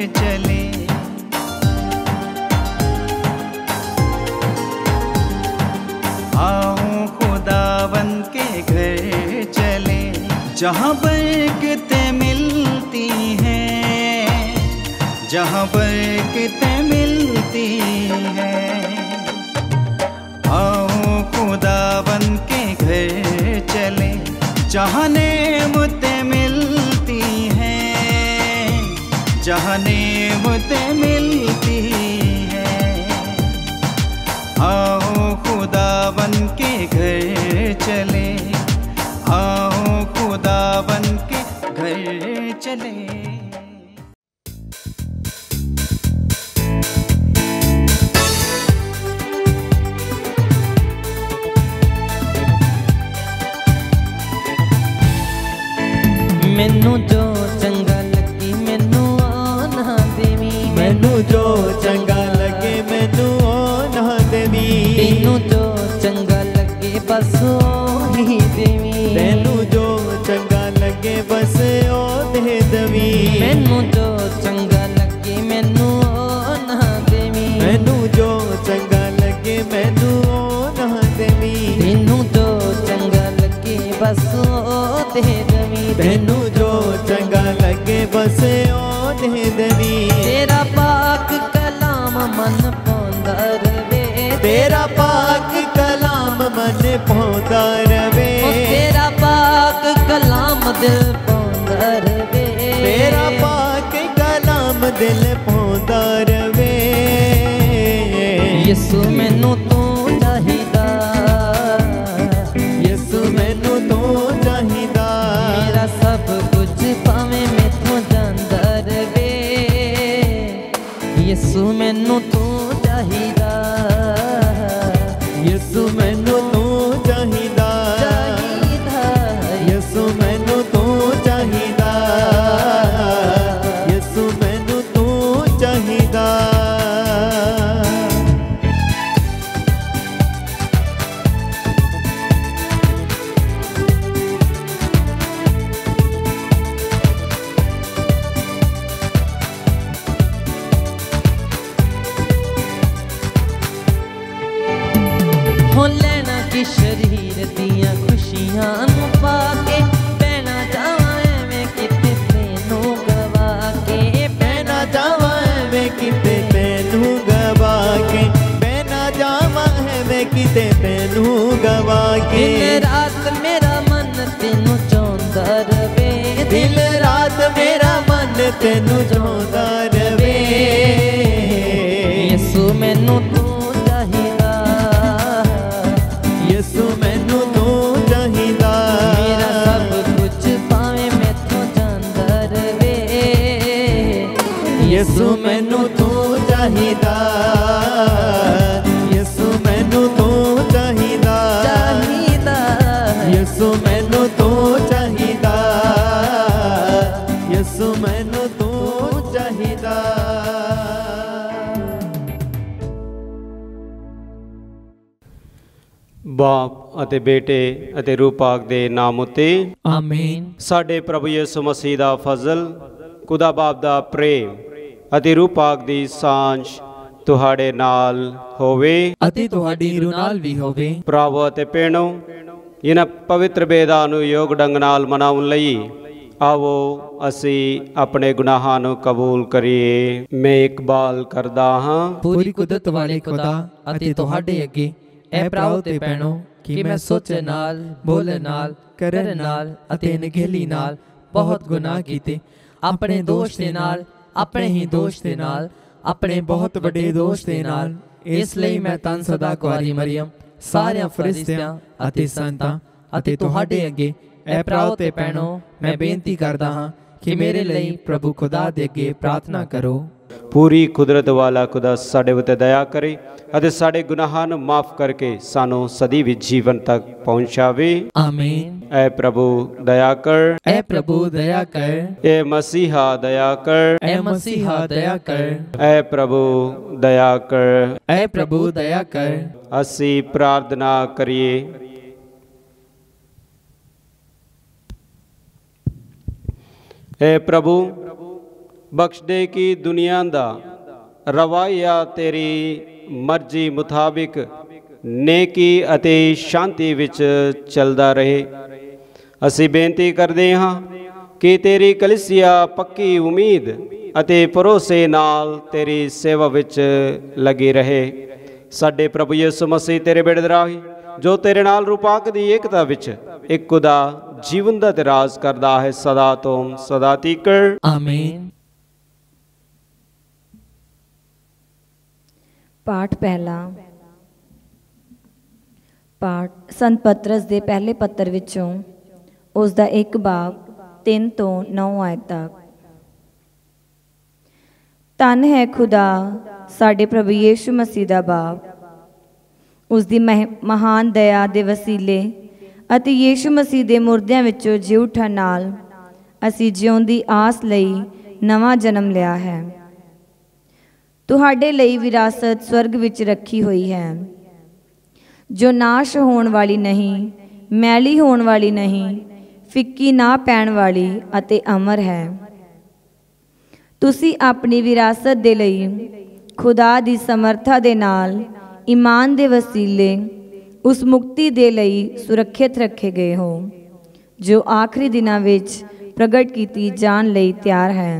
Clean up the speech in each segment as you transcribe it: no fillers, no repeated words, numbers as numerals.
चले। आओ खुदावन के घर चले, जहाँ बरकतें मिलती हैं, जहाँ बरकतें मिलती हैं। आओ खुदावन के घर चले, जहाँ नेमतें मिलती हैं, जहाँ नेमतें मिलती हैं। आओ खुदावन के घर चले, आओ खुदावन के घर चले। मैनू जो चंगा लगे मैनू ना देवी, मैनू जो चंगा लगे मैनू ना देवी। तेनू जो चंगा लगे बस ओही देवी, तेनू जो चंगा लगे बस ओ दे देवी। मैनू जो चंगा लगे मैनू ना देवी, मैनू जो चंगा लगे मैनू ना देवी। तेनू जो चंगा लगे बस ओ दे देवी, तेनू जो चंगा लगे बस ओ दे देवी। तेरा पाक कलाम मन पाउंदा रवे, तेरा पाक कलाम मन पाउंदा रवे। तेरा पाक कलाम दिल पाउंदा रवे, तेरा पाक कलाम दिल पाउंदा रवे। यीशु मैनू तू चाहिदा, यीशु मैनू तू चाहिदा। मेरा सब कुछ भावें मैथों जांदा रवे। यीशु मैनू तू चाहिदा, यीशु मैनू तू चाहिदा। यीशु मैनू तू चाहिदा। यीशु मैनू तू चाहिदा। हो लेना कि शरीर दियां खुशियां नू पाके, बहना जावां एवें किते तेनू गवा के। बहना जावां एवें किते तेनू गवा के। बहना जावां एवें किते तेनू गवा के। दिन रात मेरा मन तेनू चाहुंदा रवे, दिन रात मेरा मन तेनू चाहुंदा रवे। यीशु मैनू तू चाहिदा, यीशु मैनू तू चाहिदा। मेरा सब कुछ भावें मैथों जांदा रवे। यीशु मैनू तू चाहिदा। यीशु मैनू तू चाहिदा। यीशु मैनू तू चाहिदा। यीशु मैनू तू चाहिदा। बाप ਅਤੇ ਬੇਟੇ ਅਤੇ ਰੂਹ ਪਾਕ ਦੇ ਨਾਮ ਉਤੇ ਆਮੀਨ। ਸਾਡੇ ਪ੍ਰਭੂ ਯਿਸੂ ਮਸੀਹ ਦਾ ਫਜ਼ਲ, ਖੁਦਾ ਬਾਪ ਦਾ ਪ੍ਰੇਮ ਅਤੇ ਰੂਹ ਪਾਕ ਦੀ ਸਾਂਝ ਤੁਹਾਡੇ ਨਾਲ ਹੋਵੇ ਅਤੇ ਤੁਹਾਡੀ ਰੂਹ ਨਾਲ ਵੀ ਹੋਵੇ। ਭਰਾਵੋ ਅਤੇ ਭੈਣੋ, ਇਹਨਾਂ ਪਵਿੱਤਰ ਬੇਦਾਂ ਨੂੰ ਯੋਗ ਢੰਗ ਨਾਲ ਮਨਾਉਣ ਲਈ ਆਵੋ ਅਸੀਂ ਆਪਣੇ ਗੁਨਾਹਾਂ ਨੂੰ ਕਬੂਲ ਕਰੀਏ। ਮੈਂ ਇਕਬਾਲ ਕਰਦਾ ਹਾਂ ਪੂਰੀ ਕੁਦਰਤ ਵਾਲੇ ਖੁਦਾ ਅਤੇ ਤੁਹਾਡੇ ਅੱਗੇ ਐ ਭਰਾਓ ਤੇ ਭੈਣੋ ਕਿ ਮੈਂ ਸੋਚਣ ਨਾਲ, ਬੋਲਣ ਨਾਲ, ਕਰਨ ਨਾਲ ਅਤੇ ਅਣਗਹਿਲੀ ਨਾਲ ਬਹੁਤ ਗੁਨਾਹ ਕੀਤੇ। ਆਪਣੇ ਦੋਸ਼ ਦੇ ਨਾਲ, ਆਪਣੇ ਹੀ ਦੋਸ਼ ਦੇ ਨਾਲ, ਆਪਣੇ ਬਹੁਤ ਵੱਡੇ ਦੋਸ਼ ਦੇ ਨਾਲ। ਇਸ ਲਈ ਮੈਂ ਧੰਨ ਸਦਾ ਕੁਆਰੀ ਮਰੀਅਮ, ਸਾਰਿਆਂ ਫਰਿਸ਼ਤਿਆਂ ਅਤੇ ਸੰਤਾਂ ਅਤੇ ਤੁਹਾਡੇ ਅੱਗੇ ਐ ਭਰਾਓ ਤੇ ਭੈਣੋ ਮੈਂ ਬੇਨਤੀ ਕਰਦਾ ਹਾਂ ਕਿ ਮੇਰੇ ਲਈ ਪ੍ਰਭੂ ਖੁਦਾ ਦੇ ਅੱਗੇ ਪ੍ਰਾਰਥਨਾ ਕਰੋ। ਪੂਰੀ ਕੁਦਰਤ ਵਾਲਾ ਖੁਦਾ ਸਾਡੇ ਉੱਤੇ ਦਇਆ ਕਰੇ ਅਤੇ ਸਾਡੇ ਗੁਨਾਹਾਂ ਨੂੰ ਮਾਫ ਕਰਕੇ ਸਾਨੂੰ ਸਦੀ ਵਿੱਚ ਜੀਵਨ ਤੱਕ ਪਹੁੰਚਾਵੇ। ਆਮੀਨ। ਐ ਪ੍ਰਭੂ ਦਇਆ ਕਰ, ਐ ਪ੍ਰਭੂ ਦਇਆ ਕਰ। ਐ ਮਸੀਹਾ ਦਇਆ ਕਰ, ਐ ਮਸੀਹਾ ਦਇਆ ਕਰ। ਐ ਪ੍ਰਭੂ ਦਇਆ ਕਰ। ਐ ਪ੍ਰਭੂ ਦਇਆ ਕਰ। ਅਸੀਂ ਪ੍ਰਾਰਥਨਾ ਕਰੀਏ। ਐ ਪ੍ਰਭੂ, ਬਖਸ਼ ਦੇ ਕਿ ਦੁਨੀਆ ਦਾ ਰਵੱਈਆ ਤੇਰੀ ਮਰਜ਼ੀ ਮੁਤਾਬਿਕ ਨੇਕੀ ਅਤੇ ਸ਼ਾਂਤੀ ਵਿੱਚ ਚੱਲਦਾ ਰਹੇ। ਅਸੀਂ ਬੇਨਤੀ ਕਰਦੇ ਹਾਂ ਕਿ ਤੇਰੀ ਕਲੀਸਿਆ ਪੱਕੀ ਉਮੀਦ ਅਤੇ ਭਰੋਸੇ ਨਾਲ ਤੇਰੀ ਸੇਵਾ ਵਿੱਚ ਲੱਗੀ ਰਹੇ। ਸਾਡੇ ਪ੍ਰਭੂ ਯਿਸੂ ਮਸੀਹ ਤੇਰੇ ਬੇਟੇ ਦੇ ਰਾਹੀਂ ਜੋ ਤੇਰੇ ਨਾਲ ਰੂਪਾਕ ਦੀ ਏਕਤਾ ਵਿੱਚ ਇੱਕ ਖੁਦਾ ਜੀਵਨ ਦਾ ਤੇ ਰਾਜ ਕਰਦਾ ਹੈ ਸਦਾ ਤੋਂ ਸਦਾ ਤੀਕਰ ਆਮੀਨ। पाठ पहला। पाठ संत पतरस दे पहले पत्र विचों उसका 1 बाब 3 ਤੋਂ 9 आयत तक। धन है खुदा साडे प्रभु यीशु मसीह दा बाप, उसकी महान दया दे वसीले अते यीशु मसीह दे मुर्दियां विचों जी उठण नाल असीं जिउण दी आस लई नवां जन्म लिया है। तुहाडे लई विरासत स्वर्ग विच रखी हुई है, जो नाश होण वाली नहीं, मैली होण वाली नहीं, फिक्की ना पैण वाली अते अमर है। तुसी अपनी विरासत दे लई खुदा दी समर्था दे नाल ईमान दे वसीले उस मुक्ति दे लई सुरक्षित रखे गए हो, जो आखिरी दिनां विच प्रगट कीती जाण लई तैयार है।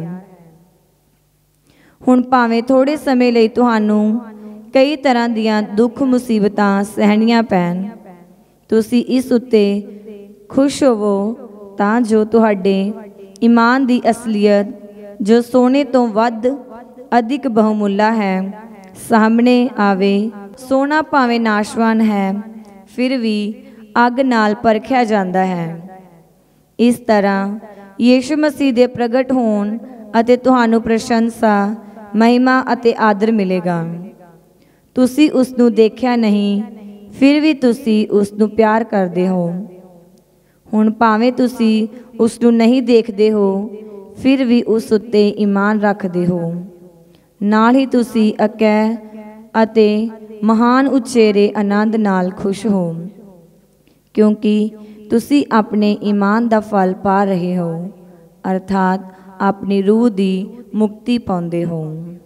हुण भावें थोड़े समय लई तुहानूं कई तरह दीआं दुख मुसीबतां सहणीआं पैण, तुसी इस उत्ते खुश होवो तां जो तुहाडे ईमान दी असलीयत जो सोने तो वध अधिक बहुमुल्ला है सामने आवे। सोना भावें नाशवान है फिर भी अग नाल परखिया जांदा है। इस तरह यीशु मसीह दे प्रगट होण अते तुहानूं प्रशंसा महिमा अते आदर मिलेगा। तुसी उसनूं देखिया नहीं फिर भी तुसी उसनूं प्यार करदे हो। हुण भावें तुसी उसनूं नहीं देखदे हो फिर भी उस उत्ते ईमान रखदे हो। नाल ही तुसी अकैह अते महान उचेरे आनंद नाल खुश हो, क्योंकि तुसी अपने ईमान दा फल पा रहे हो, अर्थात अपनी रूह दी मुक्ति पाउंदे हो।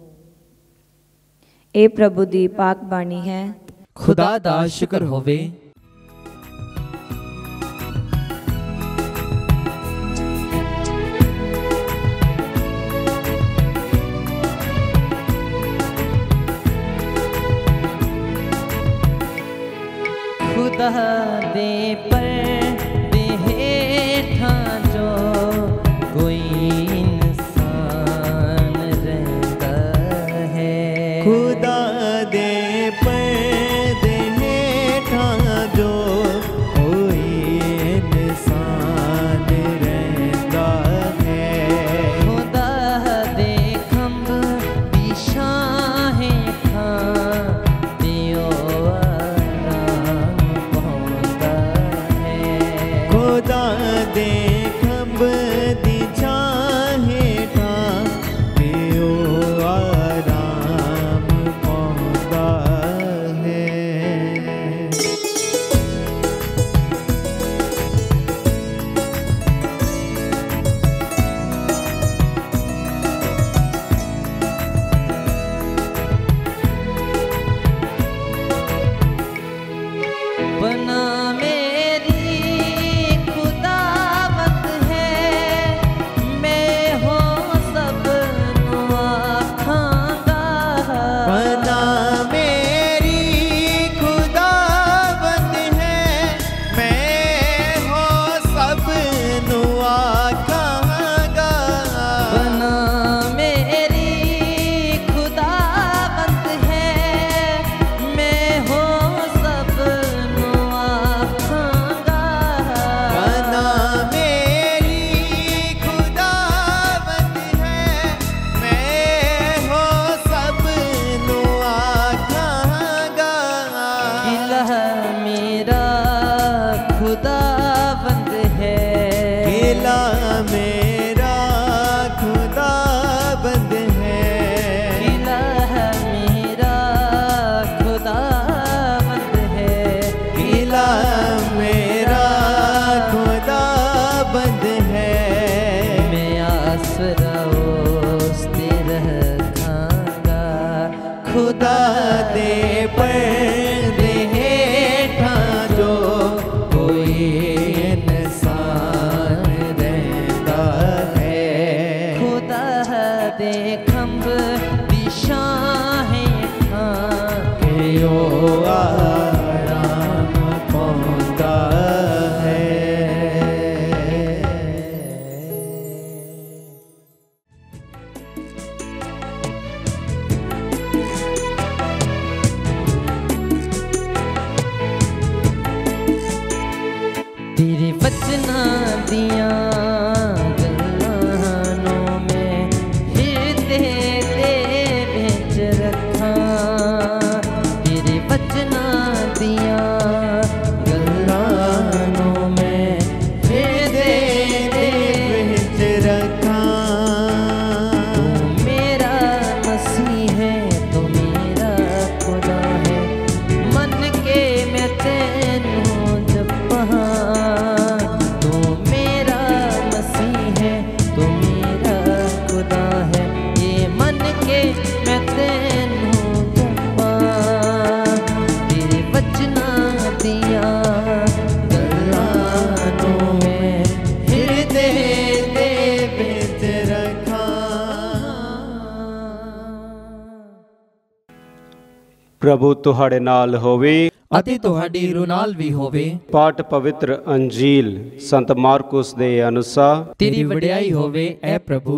ए प्रभु दी पाक बाणी है। खुदा दा शुक्र होवे। खुदा दे पर्दे हेठां जो कोई इंसान रहता है, खुदा दे पर्दे हेठां जो कोई इंसान रहता है। खुदा दे खंभ दी छां हेठां दिओ आराम पाउंदा है। खुदा दे खंभ दी छां हेठां दिओ आराम रब दी शाहे के ओ आराम पाउंदा है। तेरे वचना दिया गल्लां में हिरदे दे विच रखा। तेरे वचना दिया गल्लां में हिरदे दे विच रखा। तू मेरा मसीह है, तू मेरा खुदा है, मन के मैं तेनू जपा। तू मेरा मसीह है, तू मेरा खुदा है, ये मन के मैं तेनू जपा। तेरे वचना दिया गल्लां में हिरदे दे विच रखा। ਪ੍ਰਭੂ ਤੁਹਾਡੇ ਨਾਲ ਹੋਵੇ। ਅਤੇ ਤੁਹਾਡੀ ਰੂਹ ਨਾਲ ਵੀ ਹੋਵੇ। ਪਾਠ ਪਵਿੱਤਰ ਅੰਜੀਲ ਸੰਤ ਮਾਰਕੁਸ ਦੇ ਅਨੁਸਾਰ। ਤੇਰੀ ਵਡਿਆਈ ਹੋਵੇ ਐ ਪ੍ਰਭੂ।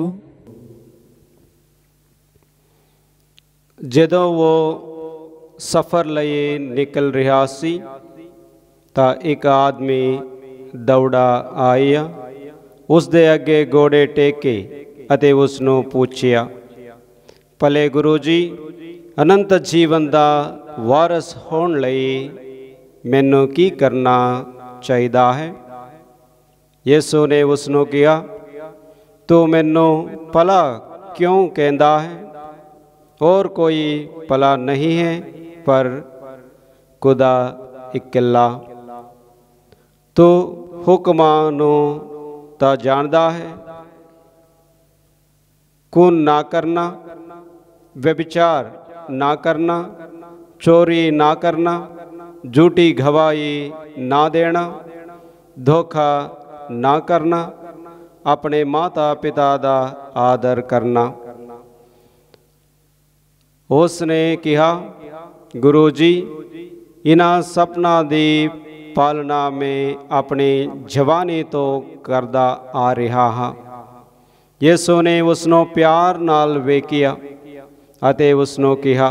ਜਦੋਂ ਉਹ ਸਫ਼ਰ ਲਈ ਨਿਕਲ ਰਿਹਾ ਸੀ ਤਾਂ ਇੱਕ ਆਦਮੀ ਦੌੜਾ ਆਇਆ, ਉਸ ਦੇ ਅੱਗੇ ਗੋਡੇ ਟੇਕੇ ਅਤੇ ਉਸ ਨੂੰ ਪੁੱਛਿਆ, ਭਲੇ ਗੁਰੂ ਜੀ, ਅਨੰਤ ਜੀਵਨ ਦਾ ਵਾਰਸ ਹੋਣ ਲਈ ਮੈਨੂੰ ਕੀ ਕਰਨਾ ਚਾਹੀਦਾ ਹੈ? ਯਿਸੂ ਨੇ ਉਸ ਨੂੰ ਕਿਹਾ, ਤੂੰ ਮੈਨੂੰ ਭਲਾ ਕਿਉਂ ਕਹਿੰਦਾ ਹੈ? ਹੋਰ ਕੋਈ ਭਲਾ ਨਹੀਂ ਹੈ ਪਰ ਖੁਦਾ ਇਕੱਲਾ। ਤੂੰ ਹੁਕਮਾਂ ਨੂੰ ਤਾਂ ਜਾਣਦਾ ਹੈ, खून ना करना, व्यभिचार ना करना, चोरी ना करना, झूठी गवाही ना देना, धोखा ना करना, अपने माता पिता का आदर करना। उसने कहा, गुरु जी, इन्हां सपना की पालना में अपनी जवानी तो करदा आ रहा हाँ। ਯਿਸੂ ਨੇ ਉਸ ਨੂੰ ਪਿਆਰ ਨਾਲ ਵੇਖਿਆ ਅਤੇ ਉਸ ਨੂੰ ਕਿਹਾ,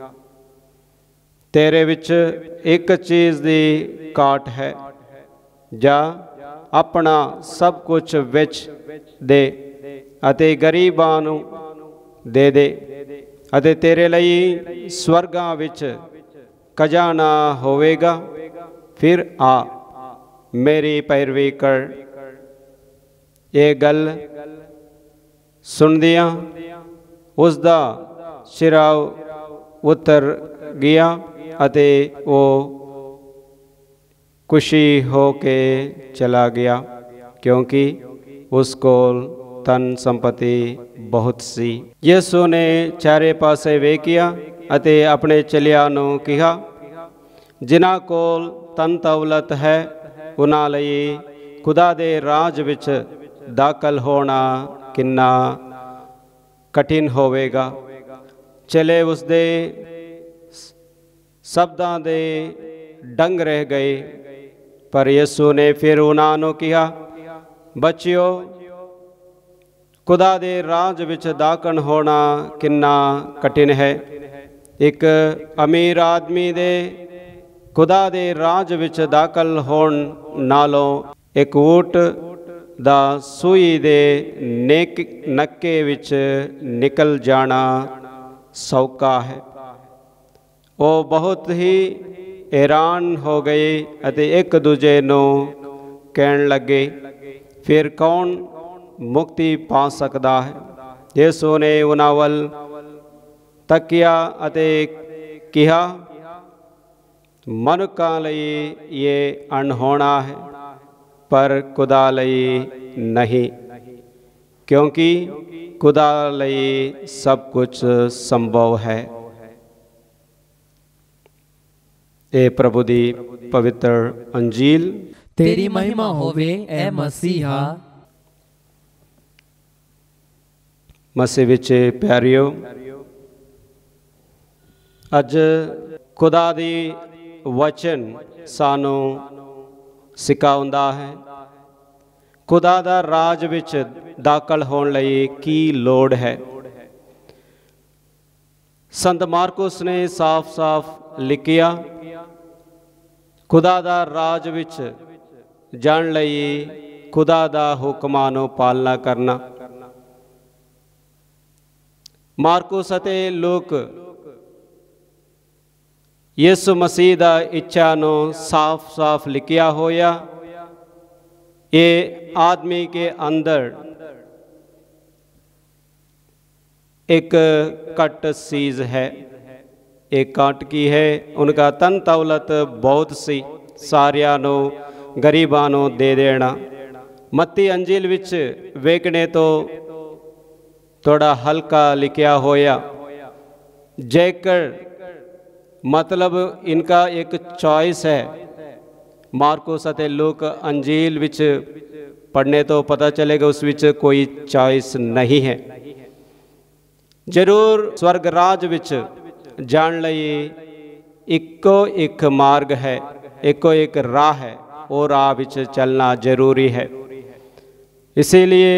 ਤੇਰੇ ਵਿੱਚ ਇੱਕ ਚੀਜ਼ ਦੀ ਘਾਟ ਹੈ, ਜਾ ਆਪਣਾ ਸਭ ਕੁਝ ਵਿੱਚ ਦੇ ਅਤੇ ਗਰੀਬਾਂ ਨੂੰ ਦੇ ਦੇ ਅਤੇ ਤੇਰੇ ਲਈ ਸਵਰਗਾਂ ਵਿੱਚ ਖਜ਼ਾਨਾ ਹੋਵੇਗਾ, ਫਿਰ ਆ ਮੇਰੀ ਪੈਰਵੀ ਕਰ। ਇਹ ਗੱਲ ਸੁਣਦਿਆਂ ਉਸ ਦਾ ਸਿਰਾ ਉਤਰ ਗਿਆ ਅਤੇ ਉਹ ਖੁਸ਼ੀ ਹੋ ਕੇ ਚਲਾ ਗਿਆ, ਕਿਉਂਕਿ ਉਸ ਕੋਲ ਧਨ ਸੰਪਤੀ ਬਹੁਤ ਸੀ। ਯਿਸੂ ਨੇ ਚਾਰੇ ਪਾਸੇ ਵੇਖਿਆ ਅਤੇ ਆਪਣੇ ਚੇਲਿਆਂ ਨੂੰ ਕਿਹਾ, ਜਿਨ੍ਹਾਂ ਕੋਲ ਧਨ ਦੌਲਤ ਹੈ ਉਹਨਾਂ ਲਈ ਖੁਦਾ ਦੇ ਰਾਜ ਵਿੱਚ ਦਾਖਲ ਹੋਣਾ ਕਿੰਨਾ ਕਠਿਨ ਹੋਵੇਗਾ। ਚੇਲੇ ਉਸ ਦੇ ਸ਼ਬਦਾਂ ਦੇ ਡੰਗ ਰਹਿ ਗਏ, ਪਰ ਯਿਸੂ ਨੇ ਫਿਰ ਉਹਨਾਂ ਨੂੰ ਕਿਹਾ, ਬੱਚਿਓ, ਖੁਦਾ ਦੇ ਰਾਜ ਵਿੱਚ ਦਾਖਲ ਹੋਣਾ ਕਿੰਨਾ ਕਠਿਨ ਹੈ। ਇੱਕ ਅਮੀਰ ਆਦਮੀ ਦੇ ਖੁਦਾ ਦੇ ਰਾਜ ਵਿੱਚ ਦਾਖਲ ਹੋਣ ਨਾਲੋਂ ਇੱਕ ਊਠ ਦਾ ਸੂਈ ਦੇ ਨੱਕੇ ਵਿੱਚ ਨਿਕਲ ਜਾਣਾ ਸੌਖਾ ਹੈ। ਉਹ ਬਹੁਤ ਹੀ ਹੈਰਾਨ ਹੋ ਗਏ ਅਤੇ ਇੱਕ ਦੂਜੇ ਨੂੰ ਕਹਿਣ ਲੱਗੇ, ਫਿਰ ਕੌਣ ਮੁਕਤੀ ਪਾ ਸਕਦਾ ਹੈ? ਯਿਸੂ ਨੇ ਉਹਨਾਂ ਵੱਲ ਤੱਕਿਆ ਅਤੇ ਕਿਹਾ, ਮਨੁੱਖਾਂ ਲਈ ਇਹ ਅਣਹੋਣਾ ਹੈ ਪਰ ਖੁਦਾ ਲਈ ਨਹੀਂ, ਕਿਉਂਕਿ ਖੁਦਾ ਲਈ ਸਭ ਕੁਝ ਸੰਭਵ ਹੈ। ਇਹ ਪ੍ਰਭੂ ਦੀ ਪਵਿੱਤਰ ਅੰਜੀਲ। ਤੇਰੀ ਮਹਿਮਾ ਹੋਵੇ ਐ ਮਸੀਹਾ। ਮਸੀਹ ਵਿੱਚ ਪਿਆਰਿਓ, ਅੱਜ ਖੁਦਾ ਦੀ ਵਚਨ ਸਾਨੂੰ ਸਿਖਾਉਂਦਾ ਹੈ ਖੁਦਾ ਦਾ ਰਾਜ ਵਿੱਚ ਦਾਖਲ ਹੋਣ ਲਈ ਕੀ ਲੋੜ ਹੈ। ਸੰਤ ਮਾਰਕੁਸ ਨੇ ਸਾਫ਼-ਸਾਫ਼ ਲਿਖਿਆ, ਖੁਦਾ ਦਾ ਰਾਜ ਵਿੱਚ ਜਾਣ ਲਈ ਖੁਦਾ ਦਾ ਹੁਕਮਾਂ ਨੂੰ ਪਾਲਣਾ ਕਰਨਾ। ਮਾਰਕੁਸ ਅਤੇ ਲੂਕ ਯਿਸੂ ਮਸੀਹ ਦਾ ਇੱਛਾ ਨੂੰ ਸਾਫ਼-ਸਾਫ਼ ਲਿਖਿਆ ਹੋਇਆ। ये आदमी के अंदर एक कट चीज़ है, एक काट की है। उनका तन दौलत बहुत सी, सारियां नू गरीबां नू दे देना। मत्ती अंजील विच वेखने तो थोड़ा हल्का लिखिया होया, जेकर मतलब इनका एक चॉइस है। मार्कुस ਅਤੇ लूक अंजील विच पढ़ने तो पता चलेगा उस विच कोई चॉइस नहीं है। जरूर स्वर्ग राज विच जाण लई इक्को एक मार्ग है, इक्को एक राह है, वो राह विच चलना जरूरी है। इसीलिए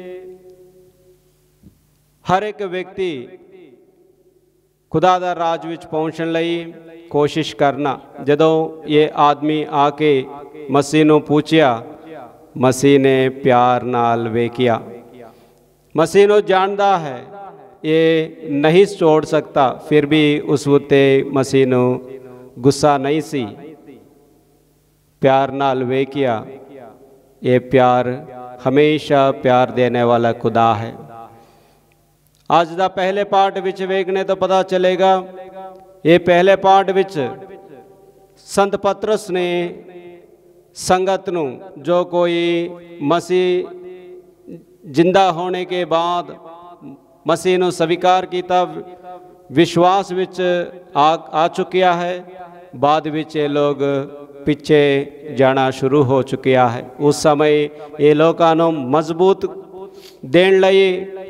हर एक व्यक्ति खुदा दा राज विच पहुँचण लई कोशिश करना। जदों ये आदमी आके मसीह नूं पूछया, मसीह ने प्यार नाल वेखिया। मसीह नूं जानदा है, ये नहीं छोड़ सकता, फिर भी उस उत्ते मसीह नूं गुस्सा नहीं सी। प्यार नाल वेखिया। ये प्यार हमेशा प्यार देने वाला खुदा है। आज दा पहले पाठ विच वेखने तो पता चलेगा। ये पहले पाठ विच संत पतरस ने संगत नूं, जो कोई मसीह जिंदा होने के बाद मसीह नूं स्वीकार किया, विश्वास विच आ चुकिया है, बाद विच ये लोग पिछे जाना शुरू हो चुकिया है। उस समय ये लोगों नूं मजबूत देण लई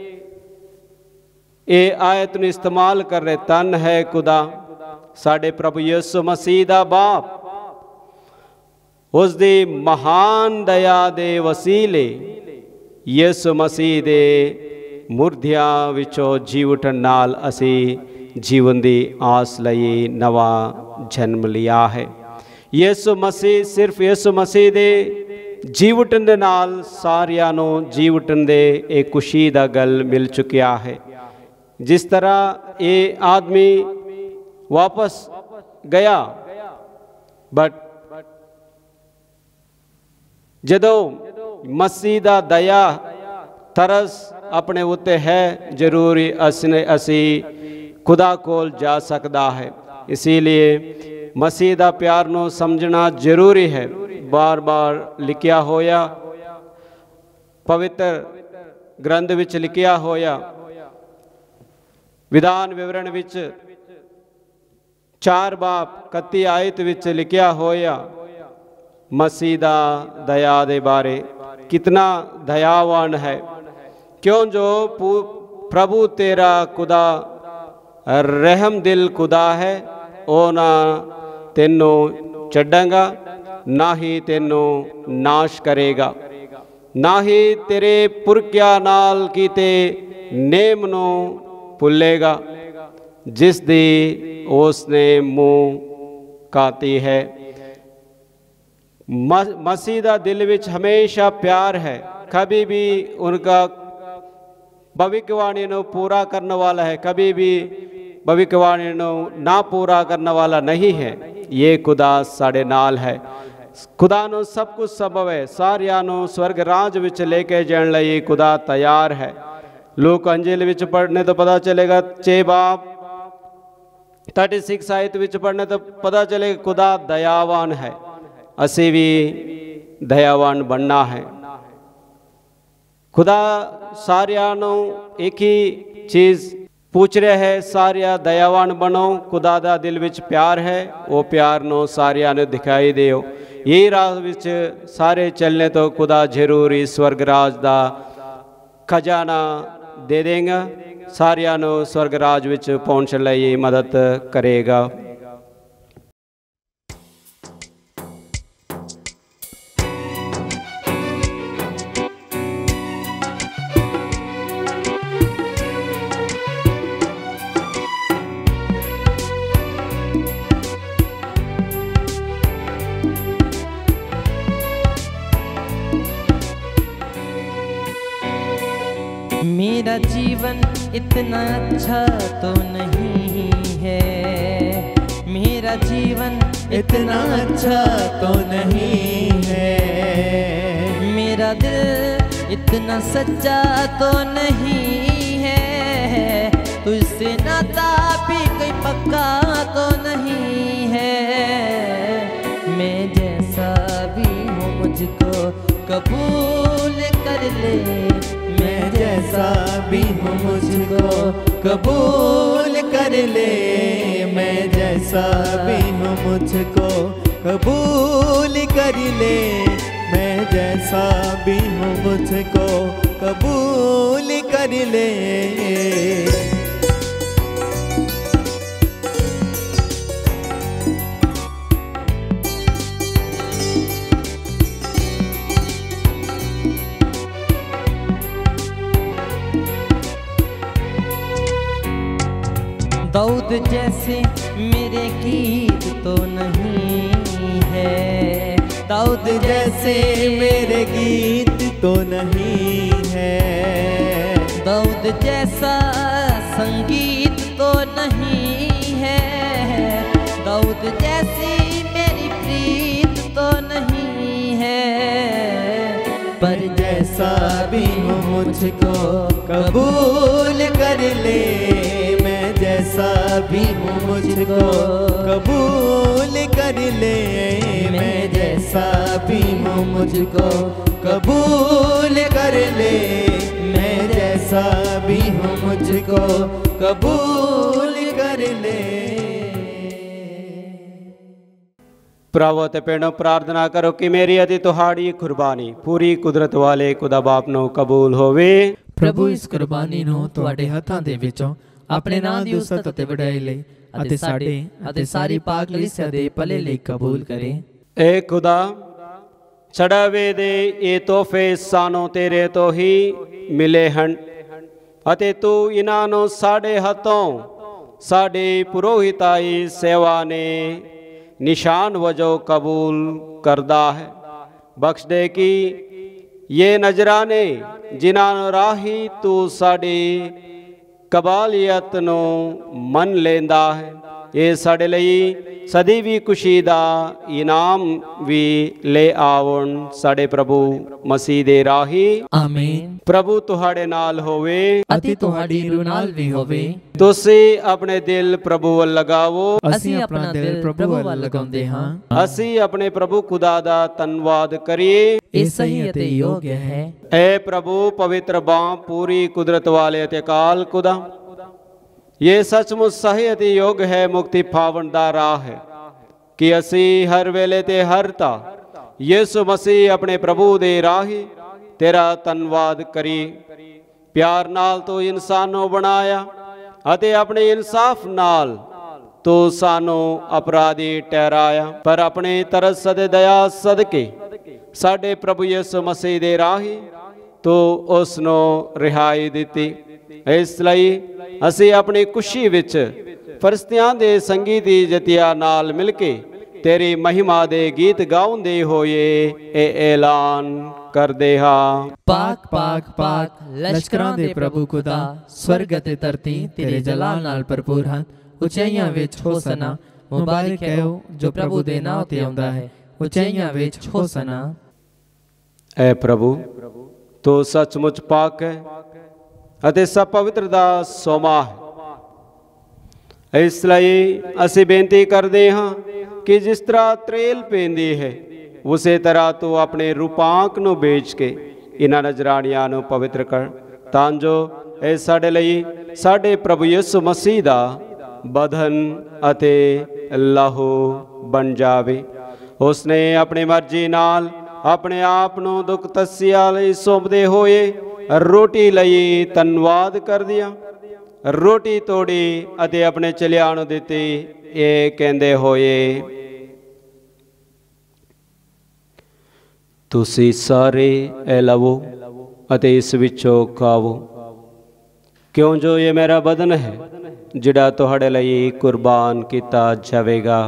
ये आयत नूं इस्तेमाल कर रहे। तन है खुदा साडे प्रभु यीशु मसीह दा बाप, उस दी महान दया दे वसीले यीशु मसीह दे मुर्दियां विचों जी उठण नाल असी जीवन दी आस लई नवा जन्म लिया है। यीशु मसीह सिर्फ यीशु मसीह दे जी उठण दे नाल सारियां नूं जी उठण दे एक खुशी दा गल मिल चुकिया है। जिस तरह ये आदमी वापस गया, बट जदों मसीह दा दया तरस अपने उत्ते है, जरूरी असी खुदा कोल जा सकता है। इसीलिए मसीह दा प्यार नूं समझना जरूरी है। बार बार लिखिया होया, पवित्र ग्रंथ विच लिखिया होया, विधान विवरण विच 4 बाब 31 आयत विच लिखिया होया, मसीह दा दया दे बारे कितना दयावान है। क्यों जो प्रभु तेरा खुदा रहम दिल खुदा है, ओ ना तेनों छड्डांगा, ना ही तेनों नाश करेगा, ना ही तेरे पुरखिया नाल कीते नेम नूं भुलेगा, जिस दी उसने मुँह काती है। मसीह दा दिल विच हमेशा प्यार है। कभी भी उनका भविष्यवाणी नूं पूरा करने वाला है, कभी भी भविष्यवाणी नूं ना पूरा करने वाला नहीं है। ये खुदा साडे नाल है। खुदा नूं सब कुछ संभव है। सारियां नूं स्वर्ग राज विच लेके जाण लई खुदा तैयार है। लूक अंजील विच पढ़ने तो पता चलेगा 6 बाब 36 आयत विच पढ़ने तो पता चलेगा खुदा दयावान है। असी भी दयावान बनना है। खुदा सारियां नूं एक ही चीज़ पूछ रहे है, सारिया दयावान बनो। खुदा दा दिल विच प्यार है, वो प्यार नूं सारियां नूं दिखाई दिओ। यही राह विच सारे चलने तो खुदा जरूर ही स्वर्ग राज दा खजाना ਦੇ ਦੇਗਾ, ਸਾਰਿਆਂ ਨੂੰ ਸਵਰਗ ਰਾਜ ਵਿੱਚ ਪਹੁੰਚਣ ਲਈ ਮਦਦ ਕਰੇਗਾ। मेरा जीवन इतना अच्छा तो नहीं है, मेरा जीवन इतना अच्छा तो नहीं है, मेरा दिल इतना सच्चा तो नहीं है, तुझसे नाता भी कोई पक्का तो नहीं है। मैं जैसा भी हूँ मुझको कबूल कर ले, मैं जैसा भी हूँ मुझको कबूल कर ले, मैं जैसा भी हूँ मुझको कबूल कर ले, मैं जैसा भी हूँ मुझको कबूल कर ले। दाऊद जैसे मेरे गीत तो नहीं है, दाऊद जैसे मेरे गीत तो नहीं है, दाऊद जैसा संगीत तो नहीं है, दाऊद जैसी मेरी प्रीत तो नहीं है, पर जैसा भी हूँ मुझको कबूल कर ले, जैसा भी हूँ मुझको कबूल कर ले, मैं जैसा भी हूँ मुझको कबूल कर ले, मैं जैसा भी हूँ मुझको कबूल कर ले। ਭਰਾਵੋ ਤੇ ਭੈਣੋ, ਪ੍ਰਾਰਥਨਾ ਕਰੋ ਕਿ ਮੇਰੀ ਅਤੇ ਤੁਹਾਡੀ ਕੁਰਬਾਨੀ ਪੂਰੀ ਕੁਦਰਤ ਵਾਲੇ ਖੁਦਾ ਬਾਪ ਨੂੰ ਕਬੂਲ ਹੋਵੇ। ਪ੍ਰਭੂ ਇਸ ਕੁਰਬਾਨੀ ਨੂੰ ਤੁਹਾਡੇ ਹੱਥਾਂ ਦੇ ਵਿੱਚੋਂ ਆਪਣੇ ਨਾਂ ਦੀ ਉਸਤਤ ਅਤੇ ਵਡਿਆਈ ਲਈ ਅਤੇ ਸਾਡੇ ਅਤੇ ਸਾਰੀ ਪਾਕ ਕਲੀਸਿਆ ਦੇ ਭਲੇ ਲਈ ਕਬੂਲ ਕਰੇ। ਏ ਖੁਦਾ, ਚੜ੍ਹਾਵੇ ਦੇ ਇਹ ਤੋਹਫੇ ਸਾਨੂੰ ਤੇਰੇ ਤੋਂ ਹੀ ਮਿਲੇ ਹਨ ਅਤੇ ਤੂੰ ਇਹਨਾਂ ਨੂੰ ਸਾਡੇ ਹੱਥੋਂ ਸਾਡੀ ਪੁਰੋਹਿਤਾਈ ਸੇਵਾ ਨੇ ਨਿਸ਼ਾਨ ਵਜੋਂ ਕਬੂਲ ਕਰਦਾ ਹੈ। ਬਖਸ਼ ਦੇ ਕਿ ਇਹ ਨਜ਼ਰਾਨੇ ਜਿਨ੍ਹਾਂ ਨੂੰ ਰਾਹੀਂ ਤੂੰ ਸਾਡੀ ਕਬਾਲੀਅਤ ਨੂੰ ਮੰਨ ਲੈਂਦਾ ਹੈ, ਇਹ ਸਾਡੇ ਲਈ ਸਦੀ ਵੀ ਖੁਸ਼ੀ ਦਾ ਇਨਾਮ ਵੀ ਲੈ ਆਵਣ ਸਾਡੇ ਪ੍ਰਭੂ ਮਸੀਹ ਦੇ ਰਾਹੀਂ। ਆਮੀਨ। ਪ੍ਰਭੂ ਤੁਹਾਡੇ ਨਾਲ ਹੋਵੇ ਅਤੇ ਤੁਹਾਡੀ ਰੂਹ ਨਾਲ ਵੀ ਹੋਵੇ। ਤੁਸੀਂ ਆਪਣੇ ਦਿਲ ਪ੍ਰਭੂ ਵੱਲ ਲਗਾਵੋ। ਅਸੀਂ ਆਪਣਾ ਦਿਲ ਪ੍ਰਭੂ ਵੱਲ ਲਗਾਉਂਦੇ ਹਾਂ। ਅਸੀਂ ਆਪਣੇ ਪ੍ਰਭੂ ਖੁਦਾ ਦਾ ਧੰਨਵਾਦ ਕਰੀਏ। ਇਹ ਸਹੀ ਅਤੇ ਯੋਗ ਹੈ। ਐ ਪ੍ਰਭੂ ਪਵਿੱਤਰ ਬਾਂ ਪੂਰੀ ਕੁਦਰਤ ਵਾਲੇ ਅਤੇ ਅਕਾਲ ਖੁਦਾ, ਇਹ ਸੱਚਮੁੱਚ ਸਹੀ ਅਤੇ ਯੋਗ ਹੈ, ਮੁਕਤੀ ਪਾਵਨ ਦਾ ਰਾਹ ਹੈ ਕਿ ਅਸੀਂ ਹਰ ਵੇਲੇ ਤੇ ਹਰ ਤਾ ਯਿਸੂ ਮਸੀਹ ਆਪਣੇ ਪ੍ਰਭੂ ਦੇ ਰਾਹੀਂ ਤੇਰਾ ਧੰਨਵਾਦ ਕਰੀਏ। ਪਿਆਰ ਨਾਲ ਤੂੰ ਇਨਸਾਨ ਨੂੰ ਬਣਾਇਆ ਅਤੇ ਆਪਣੇ ਇਨਸਾਫ ਨਾਲ ਤੂੰ ਸਾਨੂੰ ਅਪਰਾਧੀ ਠਹਿਰਾਇਆ, ਪਰ ਆਪਣੇ ਤਰਸ ਅਤੇ ਦਇਆ ਸਦਕੇ ਸਾਡੇ ਪ੍ਰਭੂ ਯਿਸੂ ਮਸੀਹ ਦੇ ਰਾਹੀਂ ਤੂੰ ਉਸ ਨੂੰ ਰਿਹਾਈ ਦਿੱਤੀ। ਇਸ ਲਈ ਅਸੀਂ ਆਪਣੀ ਖੁਸ਼ੀ ਵਿੱਚ ਫਰਿਸ਼ਤਿਆਂ ਦੇ ਸੰਗੀਤ ਦੀ ਜਤਿਆ ਨਾਲ ਮਿਲ ਕੇ ਤੇਰੀ ਮਹਿਮਾ ਦੇ ਗੀਤ ਗਾਉਂਦੇ ਹੋਏ ਇਹ ਐਲਾਨ ਕਰਦੇ ਹਾਂ। ਪਾਕ ਪਾਕ ਪਾਕ ਲਸ਼ਕਰਾਂ ਦੇ ਪ੍ਰਭੂ ਖੁਦਾ, ਸਵਰਗ ਅਤੇ ਧਰਤੀ ਤੇਰੇ ਜਲਾਲ ਨਾਲ ਭਰਪੂਰ ਹਨ। ਉਚਾਈਆਂ ਵਿੱਚ ਹੋਸਨਾ, ਮੁਬਾਰਕ ਹੈ ਉਹ ਜੋ ਪ੍ਰਭੂ ਦੇ ਨਾਮ ਤੇ ਆਉਂਦਾ ਹੈ। ਉਚਾਈਆਂ ਵਿੱਚ ਹੋਸਨਾ। ਐ ਪ੍ਰਭੂ, ਤੂੰ ਸੱਚਮੁੱਚ ਪਾਕ ਹੈ ਅਤੇ ਸਭ ਪਵਿੱਤਰ ਦਾ ਸੋਮਾ ਹੈ। ਇਸ ਲਈ ਅਸੀਂ ਬੇਨਤੀ ਕਰਦੇ ਹਾਂ ਕਿ ਜਿਸ ਤਰ੍ਹਾਂ ਤਰੇਲ ਪੈਂਦੀ ਹੈ, ਉਸੇ ਤਰ੍ਹਾਂ ਤੂੰ ਆਪਣੇ ਰੂਪਾਂਕ ਨੂੰ ਵੇਚ ਕੇ ਇਹਨਾਂ ਨਜ਼ਰਾਣਿਆਂ ਨੂੰ ਪਵਿੱਤਰ ਕਰ, ਤਾਂ ਜੋ ਇਹ ਸਾਡੇ ਲਈ ਸਾਡੇ ਪ੍ਰਭੂ ਯਿਸੂ ਮਸੀਹ ਦਾ ਬਦਨ ਅਤੇ ਲਹੂ ਬਣ ਜਾਵੇ। ਉਸਨੇ ਆਪਣੀ ਮਰਜ਼ੀ ਨਾਲ ਆਪਣੇ ਆਪ ਨੂੰ ਦੁੱਖ ਤੱਸਿਆ ਲਈ ਸੌਂਪਦੇ ਹੋਏ ਰੋਟੀ ਲਈ ਧੰਨਵਾਦ ਕਰਦਿਆਂ ਰੋਟੀ ਤੋੜੀ ਅਤੇ ਆਪਣੇ ਚੇਲਿਆਂ ਨੂੰ ਦਿੱਤੀ। ਇਹ ਕਹਿੰਦੇ ਹੋਏ, ਤੁਸੀਂ ਸਾਰੇ ਇਹ ਲਵੋ ਅਤੇ ਇਸ ਵਿੱਚੋਂ ਖਾਵੋ, ਕਿਉਂ ਜੋ ਇਹ ਮੇਰਾ ਬਦਨ ਹੈ ਜਿਹੜਾ ਤੁਹਾਡੇ ਲਈ ਕੁਰਬਾਨ ਕੀਤਾ ਜਾਵੇਗਾ।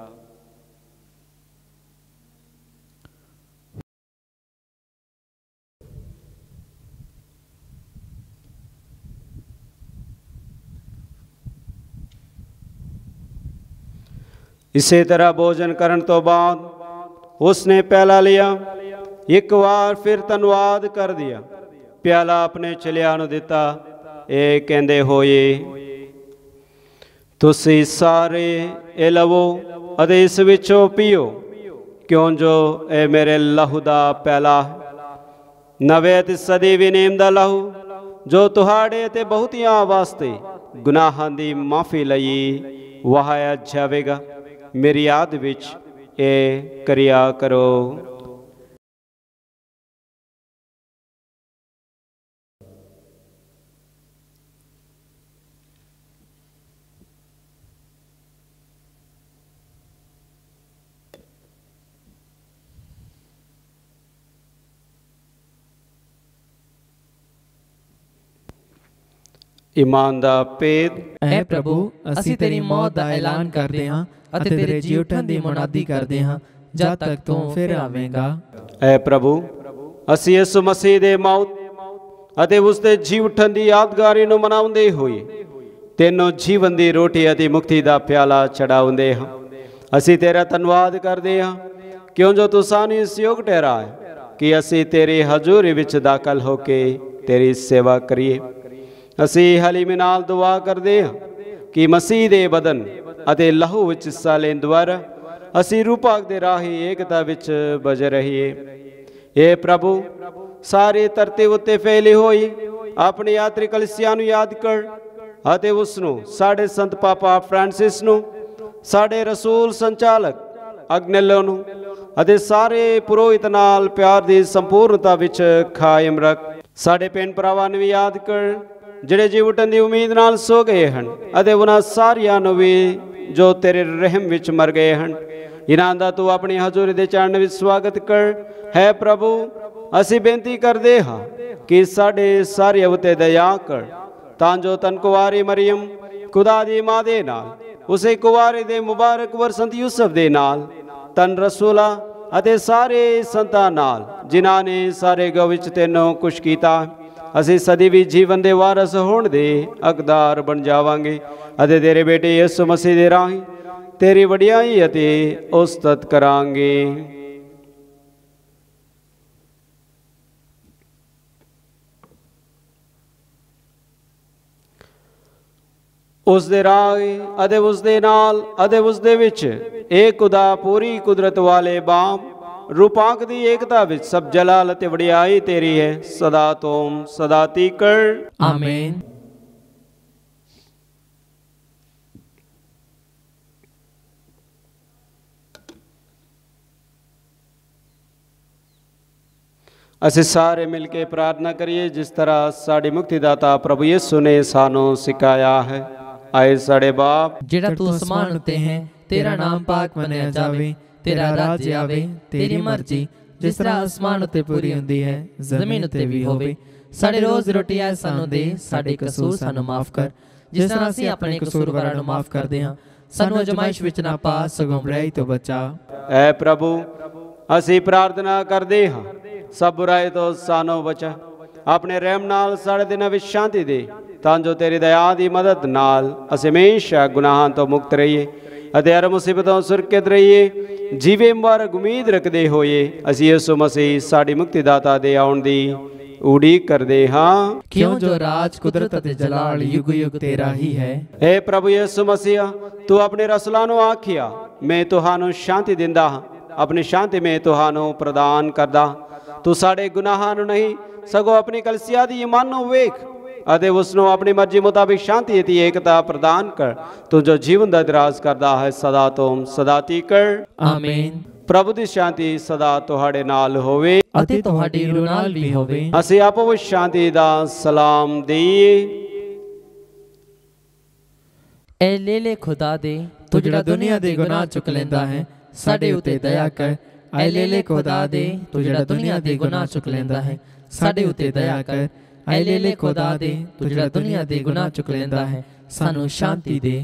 ਇਸੇ ਤਰ੍ਹਾਂ ਭੋਜਨ ਕਰਨ ਤੋਂ ਬਾਅਦ ਉਸਨੇ ਪਿਆਲਾ ਲਿਆ, ਇੱਕ ਵਾਰ ਫਿਰ ਧੰਨਵਾਦ ਕਰ ਦਿਆ, ਪਿਆਲਾ ਆਪਣੇ ਚੇਲਿਆਂ ਨੂੰ ਦਿੱਤਾ। ਇਹ ਕਹਿੰਦੇ ਹੋਏ, ਤੁਸੀਂ ਸਾਰੇ ਇਹ ਲਵੋ ਅਤੇ ਇਸ ਵਿੱਚੋਂ ਪੀਓ, ਕਿਉਂ ਜੋ ਇਹ ਮੇਰੇ ਲਹੂ ਦਾ ਪਿਆਲਾ ਨਵੇਂ ਅਤੇ ਸਦੀਵੀ ਨੇਮ ਦਾ ਲਹੂ ਜੋ ਤੁਹਾਡੇ ਅਤੇ ਬਹੁਤਿਆਂ ਵਾਸਤੇ ਗੁਨਾਹਾਂ ਦੀ ਮਾਫੀ ਲਈ ਵਹਾਇਆ ਜਾਵੇਗਾ। ਮੇਰੀ ਯਾਦ ਵਿੱਚ ਇਹ ਕਰਿਆ ਕਰੋ। ਈਮਾਨ ਦਾ ਭੇਦ। ਐ ਪ੍ਰਭੂ, ਅਸੀਂ ਤੇਰੀ ਮੌਤ ਦਾ ਐਲਾਨ ਕਰਦੇ ਹਾਂ ਅਤੇ ਤੇਰੇ ਜੀ ਉਠਣ ਦੀ ਮੁਨਾਦੀ ਕਰਦੇ ਹਾਂ ਜਦ ਤੱਕ ਤੂੰ ਫਿਰ ਆਵੇਂਗਾ। ਐ ਪ੍ਰਭੂ, ਅਸੀਂ ਯਿਸੂ ਮਸੀਹ ਦੇ ਮੌਤ ਅਤੇ ਉਸ ਦੇ ਜੀ ਉਠਣ ਦੀ ਯਾਦਗਾਰੀ ਨੂੰ ਮਨਾਉਂਦੇ ਹੋਏ ਤੈਨੂੰ ਜੀਵਨ ਦੀ ਰੋਟੀ ਅਤੇ ਮੁਕਤੀ ਦਾ ਪਿਆਲਾ ਚੜਾਉਂਦੇ ਹਾਂ। ਅਸੀਂ ਤੇਰਾ ਧੰਨਵਾਦ ਕਰਦੇ ਹਾਂ, ਕਿਉਂ ਜੋ ਤੂੰ ਸਾਨੂੰ ਇਸ ਯੋਗ ਠਹਿਰਾਇਆ ਕਿ ਅਸੀਂ ਤੇਰੀ ਹਜ਼ੂਰੀ ਵਿੱਚ ਦਾਖਲ ਹੋ ਕੇ ਤੇਰੀ ਸੇਵਾ ਕਰੀਏ। ਅਸੀਂ ਹਲੀਮੀ ਨਾਲ ਦੁਆ ਕਰਦੇ ਹਾਂ ਕਿ ਮਸੀਹ ਦੇ ਬਦਨ ਅਤੇ ਲਹੂ ਵਿੱਚ ਹਿੱਸਾ ਲੈਣ ਦੁਆਰਾ ਅਸੀਂ ਰੂਹ ਪਾਕ ਦੇ ਰਾਹੀਂ ਏਕਤਾ ਵਿੱਚ ਬਜ ਰਹੀਏ। ਇਹ ਪ੍ਰਭੂ, ਸਾਰੀ ਧਰਤੀ ਉੱਤੇ ਫੈਲੀ ਹੋਈ ਆਪਣੀ ਯਾਤਰੀ ਕਲੀਸਿਆ ਨੂੰ ਯਾਦ ਕਰ ਅਤੇ ਉਸ ਨੂੰ, ਸਾਡੇ ਸੰਤ ਪਾਪਾ ਫ੍ਰਾਂਸਿਸ ਨੂੰ, ਸਾਡੇ ਰਸੂਲ ਸੰਚਾਲਕ ਅਗਨੇਲੋ ਨੂੰ ਅਤੇ ਸਾਰੇ ਪੁਰੋਹਿਤ ਨਾਲ ਪਿਆਰ ਦੀ ਸੰਪੂਰਨਤਾ ਵਿੱਚ ਕਾਇਮ ਰੱਖ। ਸਾਡੇ ਭੈਣ ਭਰਾਵਾਂ ਨੂੰ ਵੀ ਯਾਦ ਕਰ ਜਿਹੜੇ ਜੀ ਉਠਣ ਦੀ ਉਮੀਦ ਨਾਲ ਸੋ ਗਏ ਹਨ ਅਤੇ ਉਹਨਾਂ ਸਾਰਿਆਂ ਨੂੰ ਵੀ ਜੋ ਤੇਰੇ ਰਹਿਮ ਵਿੱਚ ਮਰ ਗਏ ਹਨ। ਇਹਨਾਂ ਦਾ ਤੂੰ ਆਪਣੀ ਹਜ਼ੂਰੀ ਦੇ ਚਰਨ ਵਿੱਚ ਸਵਾਗਤ ਕਰ। ਹੈ ਪ੍ਰਭੂ, ਅਸੀਂ ਬੇਨਤੀ ਕਰਦੇ ਹਾਂ ਕਿ ਸਾਡੇ ਸਾਰਿਆਂ ਉੱਤੇ ਦਇਆ ਕਰ, ਤਾਂ ਜੋ ਤਨ ਕੁਵਾਰੀ ਮਰੀਮ ਖੁਦਾ ਦੀ ਮਾਂ ਦੇ ਨਾਲ, ਉਸੇ ਕੁਵਾਰੇ ਦੇ ਮੁਬਾਰਕ ਵਰ ਸੰਤ ਯੂਸਫ ਦੇ ਨਾਲ, ਤਨ ਰਸੂਲਾਂ ਅਤੇ ਸਾਰੇ ਸੰਤਾਂ ਨਾਲ ਜਿਨ੍ਹਾਂ ਨੇ ਸਾਰੇ ਗਾਉਂ ਵਿੱਚ ਤੈਨੂੰ ਖੁਸ਼ ਕੀਤਾ, ਅਸੀਂ ਸਦੀਵੀ ਜੀਵਨ ਦੇ ਵਾਰਸ ਹੋਣ ਦੇ ਹੱਕਦਾਰ ਬਣ ਜਾਵਾਂਗੇ ਅਤੇ ਤੇਰੇ ਬੇਟੇ ਯਿਸੂ ਮਸੀਹ ਦੇ ਰਾਹੀਂ ਤੇਰੀ ਵਡਿਆਈ ਅਤੇ ਉਸਤਤ ਕਰਾਂਗੇ। ਉਸ ਦੇ ਰਾਹੀਂ ਅਤੇ ਉਸ ਦੇ ਨਾਲ ਅਤੇ ਉਸ ਦੇ ਵਿੱਚ ਇਹ ਖੁਦਾ ਪੂਰੀ ਕੁਦਰਤ ਵਾਲੇ ਬਾਪ रूपांक दी एकता विच सब जलाल ते वडियाई तेरी है सदा तोम सदा तीकर आमीन। ਅਸੀਂ ਸਾਰੇ ਮਿਲ ਕੇ ਪ੍ਰਾਰਥਨਾ ਕਰੀਏ ਜਿਸ ਤਰ੍ਹਾਂ ਸਾਡੀ ਮੁਕਤੀਦਾਤਾ ਪ੍ਰਭੂ ਯਿਸੂ ਨੇ ਸਾਨੂੰ ਸਿਖਾਇਆ ਹੈ। ਆਏ ਸਾਡੇ ਬਾਪ ਜਿਹੜਾ ਤੂੰ ਅਸਮਾਨ ਉਤੇ ਹੈ, ਤੇਰਾ ਨਾਮ ਪਾਕ ਮੰਨਿਆ ਜਾਵੇ, ਤੇਰਾ ਰਾਜ ਆਵੇ, ਤੇਰੀ ਮਰਜ਼ੀ ਜਿਸ ਤਰ੍ਹਾਂ ਅਸਮਾਨ ਉਤੇ ਪੂਰੀ ਹੁੰਦੀ ਹੈ ਜ਼ਮੀਨ ਉਤੇ ਵੀ ਹੋਵੇ। ਸਾਡੇ ਰੋਜ਼ ਰੋਟੀ ਐ ਸਾਨੂੰ ਦੇ, ਸਾਡੇ ਕਸੂਰ ਸਾਨੂੰ ਮਾਫ ਕਰ ਜਿਸ ਤਰ੍ਹਾਂ ਅਸੀਂ ਆਪਣੇ ਕਸੂਰਵਾਰਾਂ ਨੂੰ ਮਾਫ ਕਰਦੇ ਹਾਂ। ਸਾਨੂੰ ਅਜ਼ਮਾਇਸ਼ ਵਿੱਚ ਨਾ ਪਾ, ਸਗੋਂ ਬੁਰਾਈ ਤੋਂ ਬਚਾ। ਐ ਪ੍ਰਭੂ ਅਸੀਂ ਪ੍ਰਾਰਥਨਾ ਕਰਦੇ ਹਾਂ सब बुराई तो सानों बचा, अपने रहम नाल साढ़े दिनों विच शांति दे, तां जो तेरी दया दी मदद नाल असीं हमेशा गुनाहां तो मुक्त रहिए अते हर मुसीबतों सुरक्षित रहिए। जीवे मुबारक उम्मीद रखदे होए असीं यीशु मसीह साडी मुक्तिदाता दे आउण दी उड़ीक करदे हां, क्यों जो राज कुदरत अते जलाल युग युग तेरा ही है। हे प्रभु यीशु मसीह, तू अपने रसूलां नूं आखिया मैं तुहानूं शांति दिंदा हां, अपनी शांति मैं तुहानूं प्रदान करदा। तू साढ़े गुनाहां नूं नहीं सगों अपनी कलीसिया दी ईमान नूं वेख अते उसनूं अपनी मर्जी मुताबिक शांति अते एकता प्रदान कर। तू जो जीवन दा दराज करदा है सदा तो सदा तीकर आमीन। प्रभु की शांति सदा तुहाडे नाल होवे ਅਤੇ ਤੁਹਾਡੀ ਰੂਹ ਨਾਲ ਵੀ ਹੋਵੇ। ਅਸੀਂ ਆਪੋ ਵਿੱਚ शांति ਦਾ ਸਲਾਮ ਦਈਏ। ਐ ਲੇਲੇ ਖੁਦਾ ਦੇ ਤੂੰ ਜਿਹੜਾ ਦੁਨੀਆ ਦੇ ਗੁਨਾਹ ਚੁੱਕ ਲੈਂਦਾ ਹੈ, ਸਾਡੇ ਉਤੇ ਦਇਆ ਕਰ। ਐ ਲੇਲੇ ਖੁਦਾ ਦੇ ਤੂੰ ਜਿਹੜਾ ਦੁਨੀਆ ਦੇ ਗੁਨਾਹ ਚੁੱਕ ਲੈਂਦਾ ਹੈ, ਸਾਡੇ ਉਤੇ ਦਇਆ ਕਰ। ਐ ਲੇਲੇ ਖੁਦਾ ਦੇ ਤੂੰ ਜਿਹੜਾ ਦੁਨੀਆ ਦੇ ਗੁਨਾਹ ਚੁੱਕ ਲੈਂਦਾ ਹੈ, ਸਾਨੂੰ ਸ਼ਾਂਤੀ ਦੇ।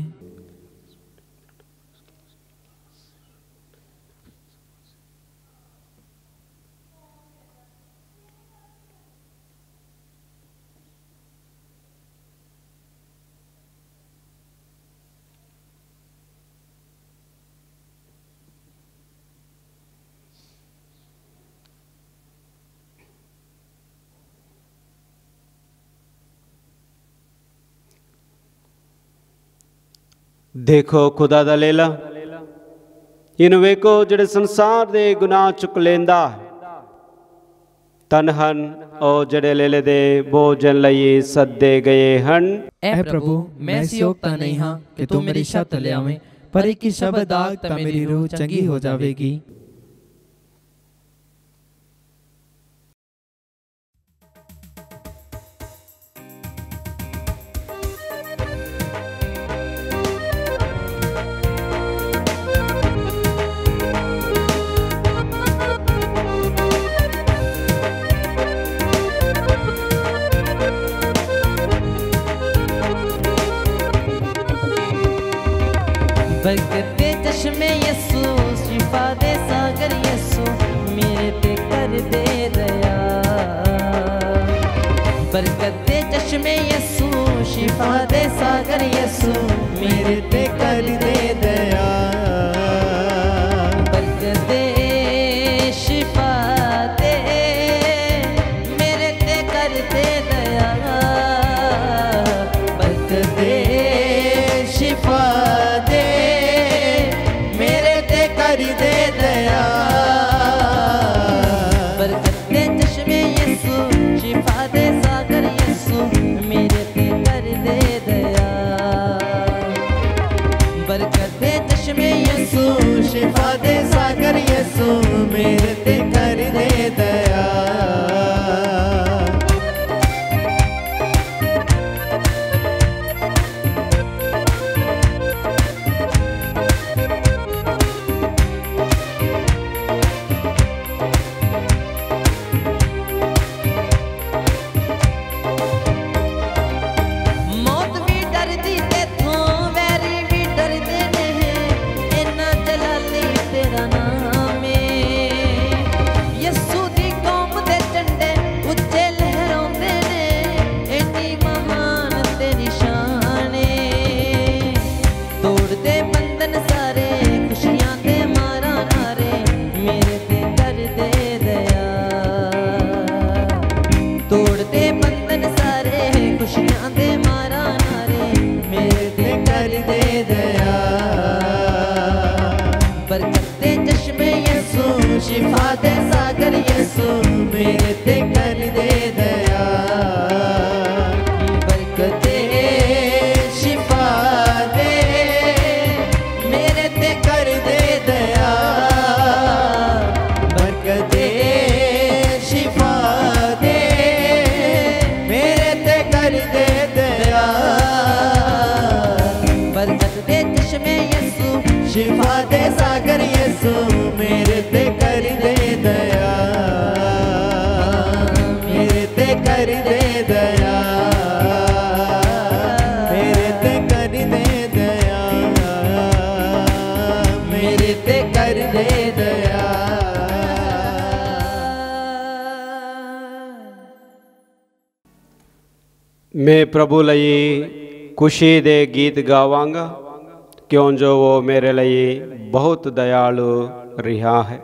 देखो खुदा दा लेला, इन्हू वेखो जिहड़े संसार दे गुनाह चुक लेंदा है। तन हन और जिहड़े लेले दे भोजन लई सद्दे गए हन। ऐ प्रभु मैं इस योग्यता नहीं हाँ कि तू मेरी छत लियावें, पर एक ही शब्द आग तां मेरी रूह चंगी हो जावेगी। बरकत दे चश्मे यसू, शिफा दे सागर यसू, मेरे पे कर दे दया। बरकत दे चश्मे यसू, शिफा दे सागर यसू, मेरे पे कर दे दया। बरकत दे शिफा दे, मेरे पे कर दे दया। बरकत दे शिफा दे, कर दे दया। बरकत दे चश्मे यसू, शिफा दे सागर यसू, मेरे पे कर दे दया। बरकत दे चश्मे यसू, शिफा दे सागर यसू, मेरे पे कर दे दया। शिफा दे सागर यसू, मेरे ते कर दे दया। बरकत दे शिफा दे, मेरे ते कर दे दया। बरकत दे शिफा दे, मेरे ते कर दे दया। बरकत दे चश्मे यसू, शिफा दे सागर यसू, मेरे ते कर दे दया। मेरे ते कर दे दया। मेरे ते कर दे दया। मेरे ते कर दे दया। मैं प्रभु लई खुशी दे गीत गावांगा, क्यों जो वो मेरे लिए बहुत दयालु रिहा है।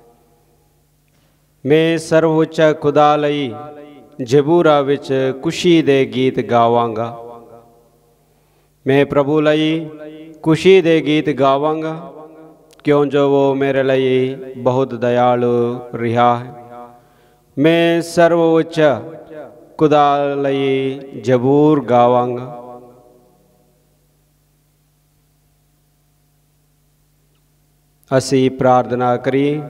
मैं सर्वोच्च खुदा लई जबूरा विच खुशी दे गीत गावांगा। मैं प्रभु लई खुशी दे गीत गावांगा, क्यों जो वो मेरे लिए बहुत दयालु रिहा है। मैं सर्वोच्च खुदा लई जबूर गावांगा। ਅਸੀਂ ਪ੍ਰਾਰਥਨਾ ਕਰੀਏ।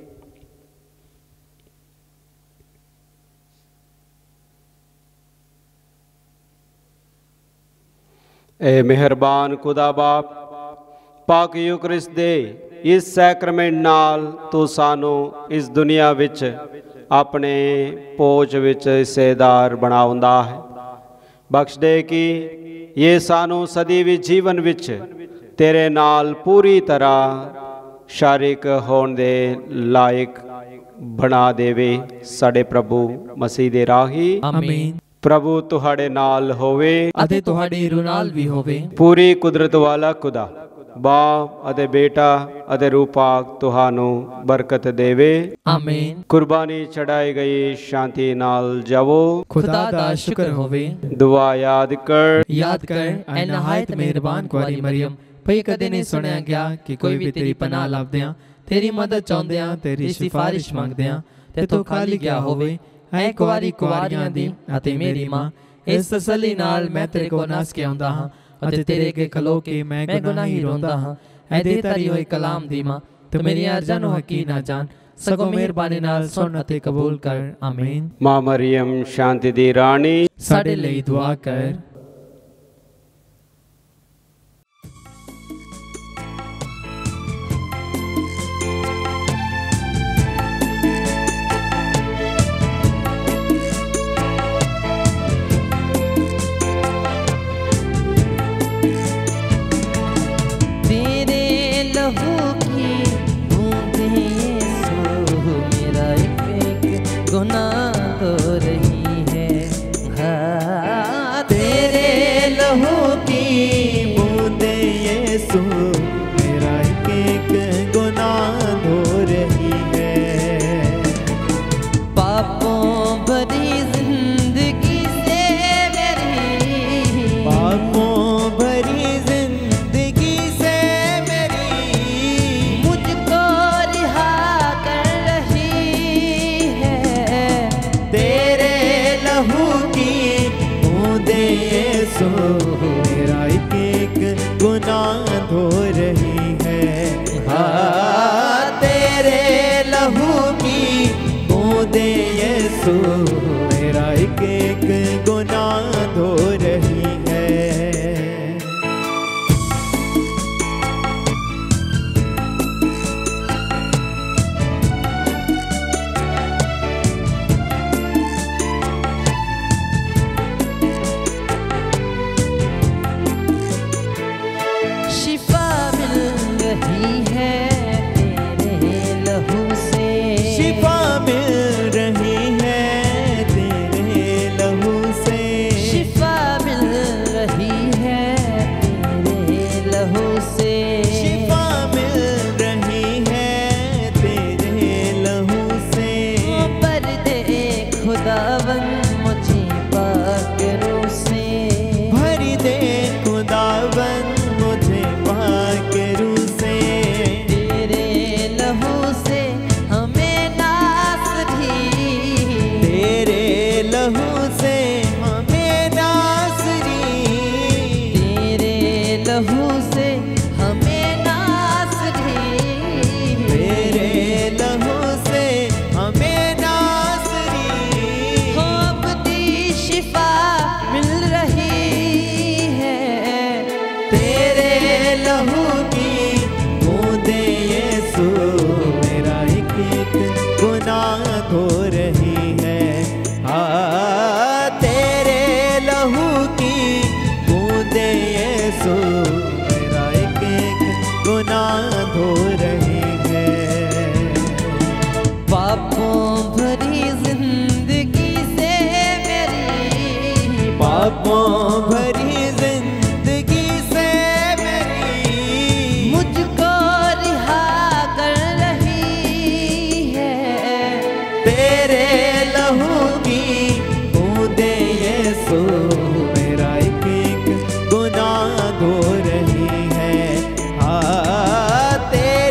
ए मेहरबान खुदा बाप, पाक यूकरिस्ट दे इस सैक्रमेंट नाल तू सानू इस दुनिया विच अपने पोच विच हिस्सेदार बनाउंदा है। बख्श दे कि ये सानू सदी जीवन विच तेरे नाल पूरी तरह शारीक होने दे लायक बना देवे। साडे प्रभु मसीह दे राही आमीन। प्रभु तुहाड़े नाल होवे अते तुहाड़े रूह नाल भी होवे। पूरी कुदरत वाला खुदा बाप अते बेटा अते रूह पाक तुहानू बरकत देवे। आमीन। कुर्बानी चढ़ाई गई शांति नाल जावो। खुदा दा शुक्र होवे। दुआ याद कर ऐ नहायत मेहरबान कुआरी मरियम, भई कदे नहीं सुनिया गया कि कोई भी तेरी पनाह लभदियां, तेरी मदद चाहुंदियां, तेरी सिफारिश मंगदियां ते तू खाली गया होवे। ऐ कुआरी कुआरियां दी अते मेरी मां, इस तसल्ली नाल मैं तेरे को नस के आउंदा हां अते तेरे अगे खलो के मैं गुनाही रोंदा हां। ऐ दे तारी होई कलाम दी मां, तू मेरी अर्ज़ां नूं हकी ना जान, सगों मेहरबानी नाल सुन अते कबूल कर। आमीन। मां मरियम शांति दी रानी साडे लई दुआ कर। गुनाह तो रही है, हाँ तेरे लहू की बूंदे यीशु मेरा एक गुनाह धो रही है। पापों भरी जिंदगी से मेरी, पापों भरी जिंदगी से मेरी मुझको रिहा कर रही है। तेरे लहू की बूंदे यीशु मेरा एक गुनाह धो रही है, हाँ तेरे लहू की बूंदे यीशु मेरा एक गुनाह धो रही है। शिफा मिल रही है तेरे लहू से, शिफा मिल रही है तेरे लहू से, शिफा मिल रही है तेरे लहू से, शिफा मिल रही है तेरे लहू से। पर दे खुदावन मुझे पाक रूह से, भर दे खुदावन मुझे पाक रूह से। तेरे लहू से हमें नासरी, तेरे लहू से हमें नासरी, तेरे लहू से हमें नासरी, तेरे लहू से हमें नासरी। होप दी शिफा मिल रही है तेरे लहू की बूंदे यीशु मेरा एक गुनाह धो रही है, हाँ तेरे लहू की बूंदे यीशु मेरा एक गुनाह धो रही है। पापों भरी जिंदगी से मेरी, पापों भरी जिंदगी से मेरी मुझको रिहा कर रही है। तेरे लहू की बूंदे यीशु मेरा एक गुनाह धो रही है, हाँ तेरे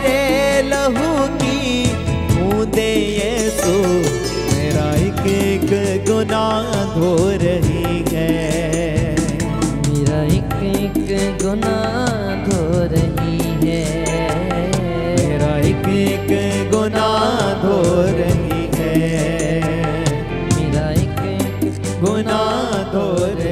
गुनाह धो रे